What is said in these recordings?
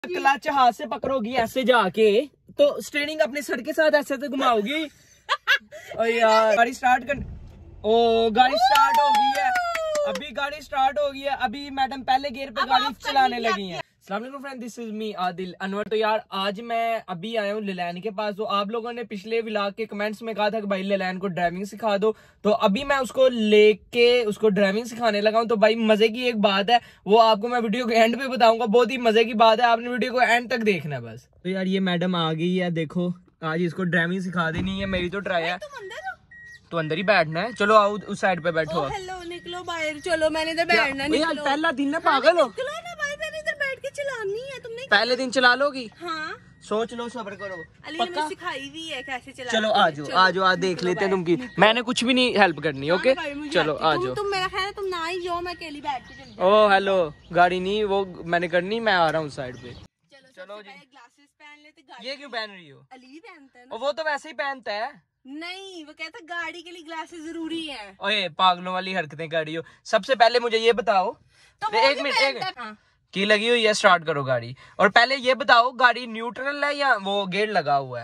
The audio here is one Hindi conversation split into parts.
क्लच हाथ से पकड़ोगी ऐसे जाके तो स्टीयरिंग अपने सर के साथ ऐसे तो घुमाओगी। ओ यार गाड़ी स्टार्ट कर। ओ गाड़ी स्टार्ट हो गई है, अभी गाड़ी स्टार्ट हो गई है। अभी मैडम पहले गियर पे गाड़ी चलाने लगी हैं। अस्सलाम वालेकुम friend, this is me Adil Anwar. तो यार आज मैं अभी आया हूँ लेलैन के पास। तो आप लोगों ने पिछले व्लॉग के कमेंट्स में कहा था कि भाई लेलैन को ड्राइविंग सिखा दो, तो अभी मैं उसको लेके उसको ड्राइविंग सिखाने लगा हूँ। तो भाई मजे की एक बात है, वो आपको मैं वीडियो को एंड पे बताऊंगा। बहुत ही मजे की बात है, आपने वीडियो को एंड तक देखना है बस। तो यार ये मैडम आ गई है, देखो आज इसको ड्राइविंग सिखा देनी है। मेरी तो ट्राई है, तो अंदर ही बैठना है। चलो आओ उस साइड पे बैठो। हेलो निकलो बाहर, चलो मैंने इधर बैठना। निकलो पहला दिन ना, पागल हो। निकलो ना भाई, मैंने इधर बैठ के चलानी है। तुमने पहले दिन चला लोगी? हाँ सोच लो, सब्र करो। अली ने मुझे सिखाई हुई है कैसे चलाना। चलो आजो आज देख लेते हैं तुमकी। मैंने कुछ भी नहीं हेल्प करनी। ओके चलो आजो। तुम मेरा ख्याल है तुम ना ही जाओ, मैं अकेली बैठ के चली। ओ हेलो, गाड़ी नहीं वो मैंने करनी, मैं आ रहा हूँ साइड पे। चलो जी, ग्लासेस पहन लेते। ये क्यों पहन रही हो? अली पहनता है ना। वो तो वैसे ही पहनता है। नहीं, वो कहता गाड़ी के लिए ग्लासेस जरूरी है। ओए पागलों वाली हरकतें कर रही हो। सबसे पहले मुझे ये बताओ, तो एक मिनट की लगी हुई है, स्टार्ट करो गाड़ी। और पहले ये बताओ गाड़ी न्यूट्रल है या वो गेयर लगा हुआ है?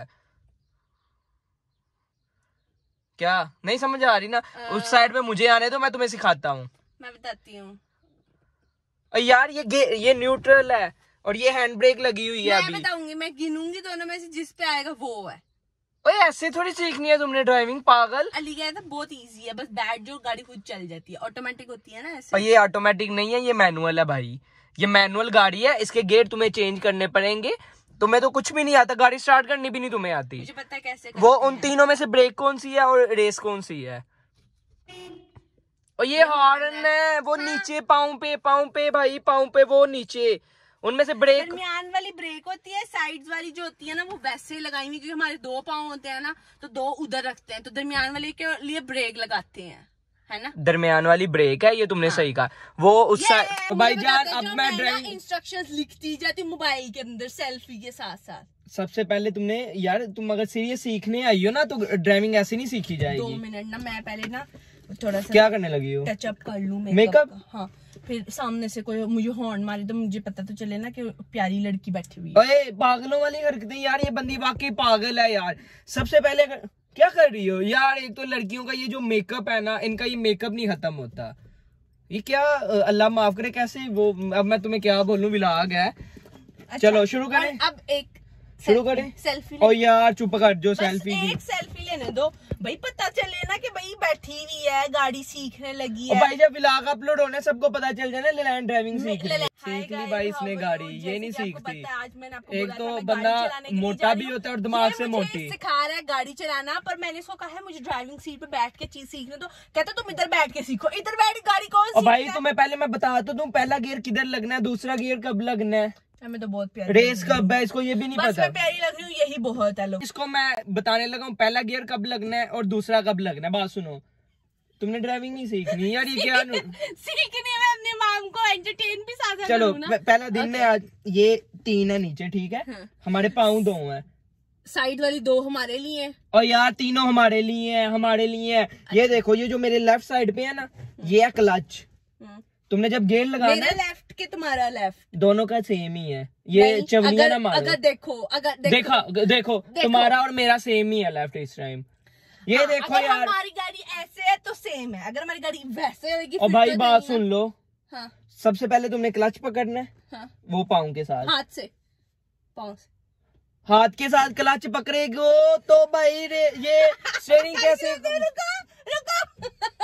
क्या नहीं समझ आ रही ना? उस साइड पे मुझे आने दो, मैं तुम्हें सिखाता हूँ। मैं बताती हूँ यार ये न्यूट्रल है और ये हैंड ब्रेक लगी हुई है। मैं बताऊंगी, मैं गिनूंगी दोनों में से जिस पे आएगा वो है। ओए ऐसे थोड़ी सीखनी है तुमने ड्राइविंग, पागल। अली कहता बहुत इजी है, बस बैठ जो गाड़ी खुद चल जाती है, ऑटोमेटिक होती है ना ऐसे। और ये ऑटोमेटिक नहीं है, ये मैनुअल है भाई। ये मैनुअल गाड़ी है, इसके गेयर तुम्हें चेंज करने पड़ेंगे। तुम्हें तो कुछ भी नहीं आता, गाड़ी स्टार्ट करनी भी नहीं तुम्हें आती। मुझे पता है कैसे वो उन तीनों में से ब्रेक कौन सी है और रेस कौन सी है? और ये हॉर्न है, वो नीचे पाँव पे भाई, पाँव पे वो नीचे, उनमें से ब्रेक। दरमियान वाली ब्रेक होती है, साइड्स वाली जो होती है ना वो वैसे लगाई हुई, क्योंकि हमारे दो पाँव होते हैं ना, तो दो उधर रखते हैं, तो दरमियान वाले के लिए ब्रेक लगाते हैं, है ना। दरमियान वाली ब्रेक है, ये तुमने सही कहा। वो उस भाईजान अब मैं ड्राइविंग इंस्ट्रक्शंस लिखती जाती मोबाइल के अंदर सेल्फी के साथ साथ। सबसे पहले तुमने यार, तुम अगर सीरियस सीखने आई हो ना तो ड्राइविंग ऐसे नहीं सीखी जाएगी। 2 मिनट ना, मैं पहले ना थोड़ा सा क्या करने लगी हो? टचअप कर लूं मेकअप। हाँ, फिर सामने से कोई मुझे हॉर्न मारे तो मुझे पता तो चले ना कि प्यारी लड़की बैठी हुई है। ओए पागलों वाली हरकतें यार, ये बंदी वाकई पागल है यार। सबसे पहले क्या कर रही हो यार? एक तो लड़कियों का ये जो मेकअप है ना, इनका ये मेकअप नहीं खत्म होता। ये क्या, अल्लाह माफ करे, कैसे वो, अब मैं तुम्हें क्या बोलूं, व्लॉग है। अच्छा, चलो शुरू करें। अब एक शुरू करें। सेल्फी। ओ यार चुप कर, जो सेल्फी एक सेल्फी लेने दो भाई, पता चले ना कि भाई बैठी हुई है, गाड़ी सीखने लगी है। भाई जब व्लॉग अपलोड होने सबको पता चल जाए ना लेलैन ड्राइविंग सीख ली भाई इसने गाड़ी, ये नहीं सीखती। आज मैंने आपको एक तो बंदा मोटा भी होता है और दिमाग से मोटी। सिखा रहा है गाड़ी चलाना, पर मैंने इसको कहा है मुझे ड्राइविंग सीट पे बैठ के चीज सीखने दो। कहता तुम इधर बैठ के सीखो। इधर बैठ गाड़ी कौन सी? भाई तुम्हें पहले मैं बता तो दूं, पहला गियर किधर लगना है, दूसरा गियर कब लगना है, हमें तो बहुत प्यारी रेस कब है, इसको ये भी नहीं पता। मैं प्यारी लग रही हूँ, यही बहुत है। लोग इसको मैं बताने लगा हूँ पहला गियर कब लगना है और दूसरा कब लगना है। बात सुनो, तुमने ड्राइविंग नहीं सीखनी यार, ये क्या सीखनी है। मैं अपने माम को एंटरटेन भी साथ चलो पहला दिन में आज ये 3 है नीचे, ठीक है। हाँ। हमारे पाँव 2 है, साइड वाली 2 हमारे लिए है। और यार तीनों हमारे लिए है। ये देखो, ये जो मेरे लेफ्ट साइड पे है ना, ये है क्लच। तुमने जब गेयर लगाना है, लेफ्ट के तुम्हारा लेफ्ट, दोनों का सेम ही है। ये चवनिया ना मारो। अगर देखो तुम्हारा और मेरा सेम ही है लेफ्ट इस टाइम। ये देखो अगर यार, हमारी गाड़ी ऐसे है तो सेम है, अगर हमारी गाड़ी वैसे होगी। और भाई बात सुन लो। हाँ। सबसे पहले तुमने क्लच पकड़ना है। हाँ। वो पाँव के साथ, हाथ से, पाँव से, हाथ के साथ क्लच पकड़ेगो तो भाई ये स्टीयरिंग कैसे रुको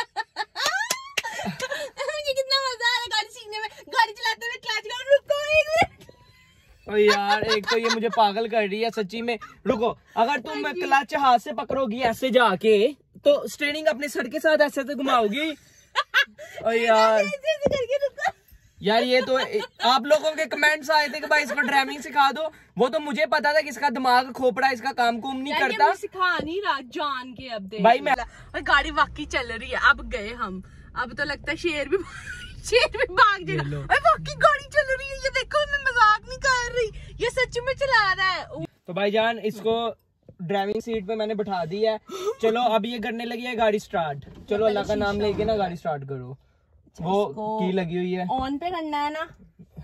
मुझे कितना मजा आ रहा है गाड़ी सीखने में, गाड़ी चलाते हुए क्लच का। रुको एक मिनट। ओ यार, एक तो ये मुझे पागल कर रही है सच्ची में। रुको, अगर तुम क्लच हाथ से पकड़ोगी ऐसे जाके तो स्टीयरिंग अपने सर के साथ ऐसे तो घुमाओगी। ओ यार यार, ये तो आप लोगों के कमेंट्स आए थे कि भाई इसको ड्राइविंग सिखा दो। वो तो मुझे पता था कि इसका दिमाग खोपड़ा, इसका काम कुम नहीं करता। सिखा नहीं रहा जान के। अब देख भाई मैं, और गाड़ी वाकई चल रही है। अब गए हम, अब तो लगता है शेर भी भाग जाएगा। वाकई गाड़ी चल रही है, ये देखो, मैं मजाक नहीं कर रही, ये सच में चला रहा है। तो भाईजान इसको ड्राइविंग सीट पे मैंने बैठा दी है। चलो अब ये करने लगी है गाड़ी स्टार्ट। चलो अल्लाह का नाम लेके ना गाड़ी स्टार्ट करो। वो की लगी हुई है, ऑन पे करना है ना।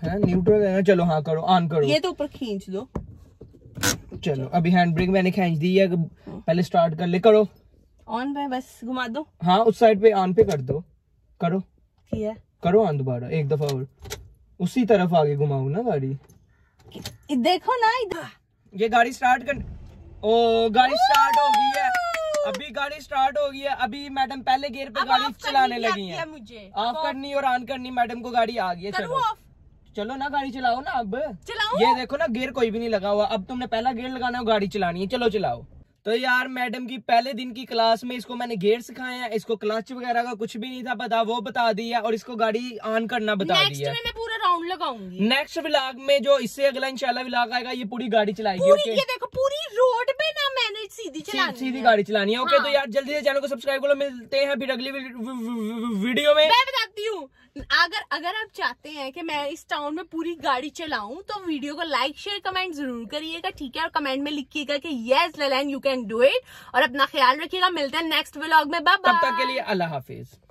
है न्यूट्रल है ना। चलो हाँ करो, ऑन करो। ये तो ऊपर खींच दो। चलो अभी हैंड ब्रेक मैंने खींच दी है, पहले स्टार्ट कर ले। करो ऑन पे बस घुमा दो। हाँ उस साइड पे ऑन पे कर दो। करो किया। करो ऑन दोबारा एक दफा और, उसी तरफ आगे घुमाओ ना गाड़ी। देखो ना इधर। ये गाड़ी स्टार्ट कर। ओ गाड़ी स्टार्ट हो गई है, अभी गाड़ी स्टार्ट हो गई है। अभी मैडम पहले गियर पे गाड़ी चलाने लगी है। मुझे ऑफ करनी और ऑन करनी, मैडम को गाड़ी आ गई है। चलो चलो ना गाड़ी चलाओ ना। अब चलाओ। ये देखो ना गियर कोई भी नहीं लगा हुआ, अब तुमने पहला गियर लगाना है, गाड़ी चलानी है। चलो चलाओ। तो यार मैडम की पहले दिन की क्लास में इसको मैंने गियर सिखाए हैं, इसको क्लच वगैरह का कुछ भी नहीं था पता, वो बता दिया, और इसको गाड़ी ऑन करना बता दिया। नेक्स्ट में मैं पूरा राउंड लगाऊंगी। नेक्स्ट व्लॉग में जो इससे अगला इंशाल्लाह व्लॉग आएगा, ये पूरी गाड़ी चलाएगी। पूरी, ओके ये देखो पूरी रोड पे ना मैंने सीधी चलानी सीधी है। गाड़ी चलानी है। ओके हाँ। तो यार जल्दी से चैनल को सब्सक्राइब करो, मिलते हैं फिर अगली वीडियो में। मैं बताती हूँ, अगर आप चाहते हैं कि मैं इस टाउन में पूरी गाड़ी चलाऊं तो वीडियो को लाइक शेयर कमेंट जरूर करिएगा, ठीक है। और कमेंट में लिखिएगा कि यस लैलन यू कैन डू इट, और अपना ख्याल रखिएगा। मिलते हैं नेक्स्ट व्लॉग में, बाय बाय। तब तक के लिए अल्लाह हाफिज।